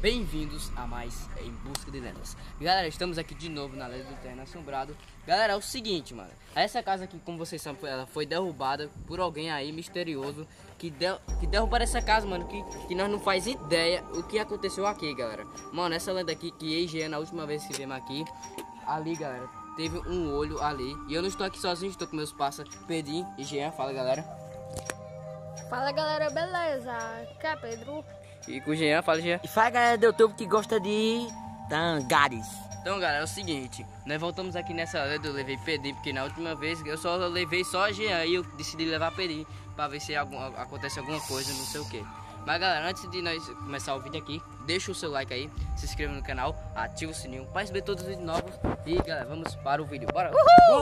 bem-vindos a mais Em Busca de Lendas. Galera, estamos aqui de novo na Lenda do Terreno Assombrado. Galera, é o seguinte, mano. Essa casa aqui, como vocês sabem, ela foi derrubada por alguém aí misterioso que derrubaram essa casa, mano, que nós não faz ideia o que aconteceu aqui, galera. Mano, essa lenda aqui, que eu e Jean, na última vez que viemos aqui, ali, galera, teve um olho ali. E eu não estou aqui sozinho, estou com meus parceiros, Pedrinho e Jean. Fala, galera. Fala, galera, beleza? Aqui é Pedro. E com o Jean, fala, Jean. E fala, galera do YouTube que gosta de tangares. Então, galera, é o seguinte, nós voltamos aqui nessa lenda. Eu levei Pedrinho, porque na última vez eu só levei só Jean e eu decidi levar Pedrinho pra ver se acontece alguma coisa, não sei o que. Mas, galera, antes de nós começar o vídeo aqui, deixa o seu like aí, se inscreva no canal, ativa o sininho para receber todos os vídeos novos. E, galera, vamos para o vídeo, bora! Uhul!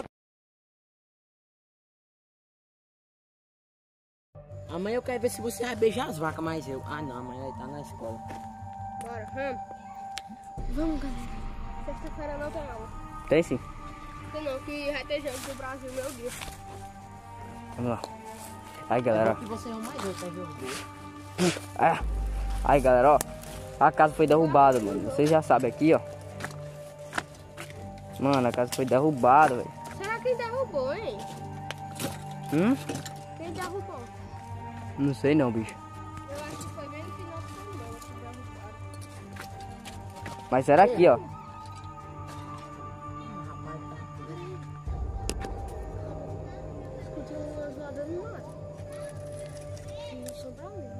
Amanhã eu quero ver se você vai beijar as vacas, mas eu... Ah, não, amanhã ele tá na escola. Bora, vamos, galera. Sexta-feira não tem aula. Tem sim. Tem não, que vai ter jogo do Brasil, meu Deus. Vamos lá. Aí, galera, ó. Que você é o mais outro, tá vendo? Aí, galera, ó. A casa foi derrubada, mano. Vocês já sabem aqui, ó. Mano, a casa foi derrubada, velho. Será que derrubou, hein? Quem derrubou? Não sei não, bicho. Eu acho que foi bem no final de semana que derrubaram. Mas será aqui, ó. Escutei umas rodas no mato. Não sobrou mesmo.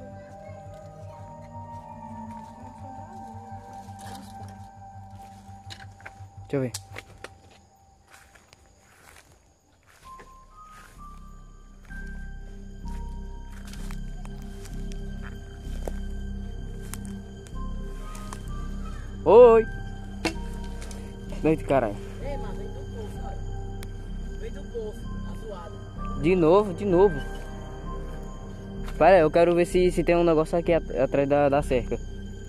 Deixa eu ver. Oi! Vem de caralho. Ei, mano, vem do poço, olha. Vem do poço, azuado. De novo. Pera aí, eu quero ver se tem um negócio aqui atrás da cerca.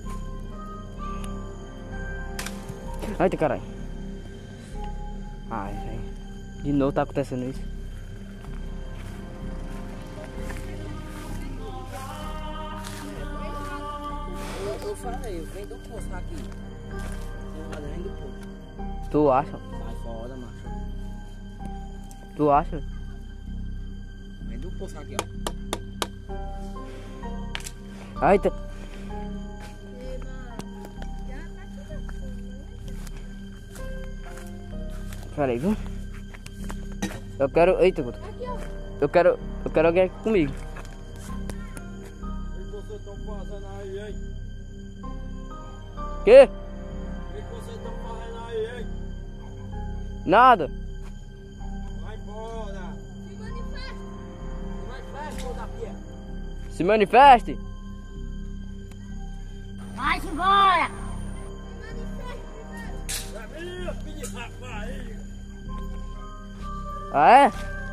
Ai, de caralho. Ai, velho. De novo tá acontecendo isso. Eu falei, vem do poço, tá aqui. Vem do poço. Tu acha? Sai fora, macho. Tu acha? Vem do poço aqui, ó. Ai, tá... Pera aí, viu? Eu quero... Eita, puta. Eu quero alguém aqui comigo. O que vocês estão fazendo aí, hein? Quê? O que vocês estão fazendo aí, hein? Nada. Vai embora! Se manifesta! Vai, pô, da pia. Se manifeste. Vai embora! É minha, filha de rapaz! Ah, é?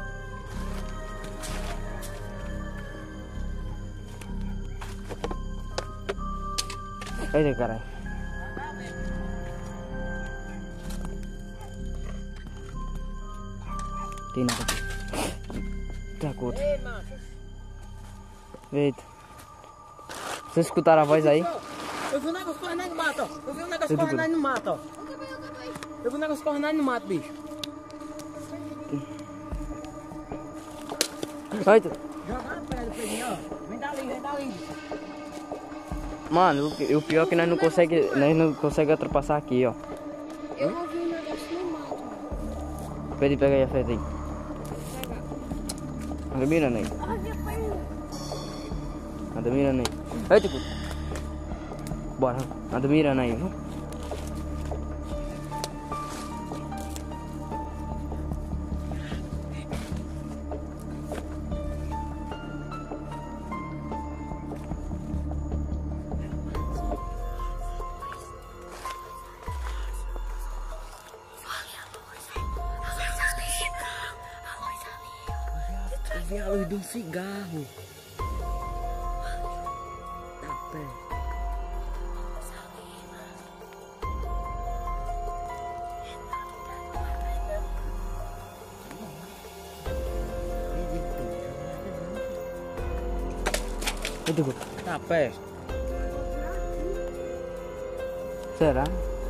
Eita, caralho. Tem nada aqui. Tem a conta. Ei, macho. Eita. Vocês escutaram a voz aí? Eu vi um negócio correndo aí no mato, ó. Eu vi um negócio correndo aí no mato, ó. Eu vi um negócio correndo aí no mato, bicho. Eita. Joga na pedra, Pedrinho, ó. Vem dali. Mano, o pior é que nós não consegue ultrapassar aqui, ó. Eu ouvi um negócio no mato. Pega aí a frente aí. Anda mirando aí. Anda mirando aí. Eita, puta. Bora. Anda mirando aí, viu? Eu vi a luz de um cigarro. Tá pé. Eita, Tá pé. Será?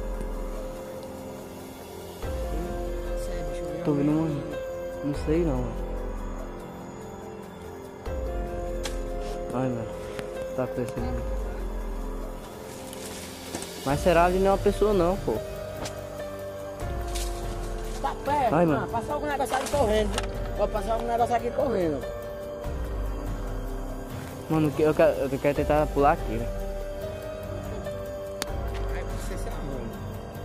Sério, bicho, Tô vendo uma. Não sei não. Ai, mano. O que tá acontecendo? Mas será ali não é uma pessoa não, pô. Tá perto, Ai, mano. mano. Passar algum negócio aqui correndo. Pode passar algum negócio aqui correndo. Mano, eu quero tentar pular aqui, né? Ai, você se arruma.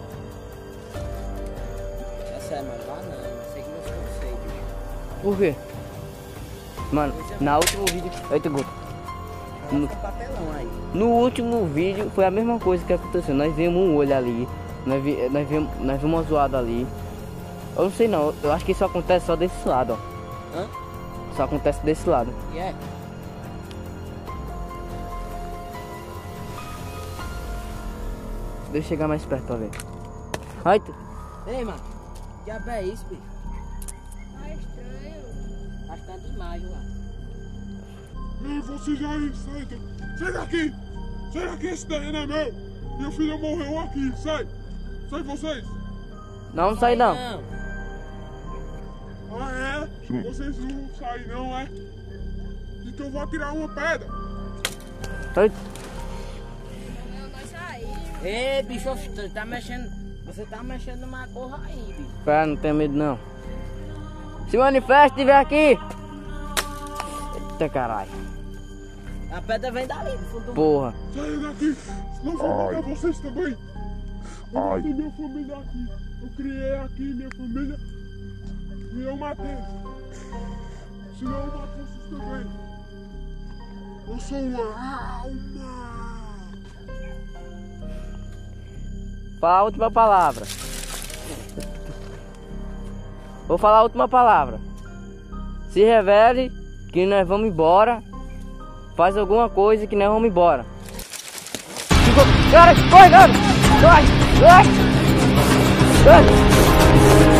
É sério, mano. Vá não. Sei que você não sei, bicho. Por quê? Mano, na último vídeo. Eita, Guto. Ela fica papelão aí. No último vídeo foi a mesma coisa que aconteceu. Nós vimos um olho ali. Nós vimos uma zoada ali. Eu não sei não. Eu acho que isso acontece só desse lado, ó. Hã? Só acontece desse lado. E é? Deixa eu chegar mais perto pra ver. Ai, Ei, mano. Que diabo é isso, bicho? Tá estranho. Bastante demais, lá. Ei, vocês aí, sai daqui! Sai daqui, esse terreno é meu! Minha filha morreu aqui, sai! Sai vocês! não sai não. Ah, é? Vocês não vão sair não, é? Então eu vou atirar uma pedra! Ai, Nós saímos. Ei, bicho, você tá mexendo. Você tá mexendo numa corra aí, bicho. cara, não tenho medo não. Se manifesta, estiver aqui. Eita caralho. A pedra vem dali, do fundo do Porra. Sai daqui! Senão vou matar vocês também! Eu matei minha família aqui! Eu criei aqui minha família e eu matei! Senão eu mato vocês também! Eu sou uma alma! Fala a última palavra. Vou falar a última palavra. Se revele que nós vamos embora. Faz alguma coisa que nós vamos embora. Cara, corre, cara! Corre! Corre! Corre!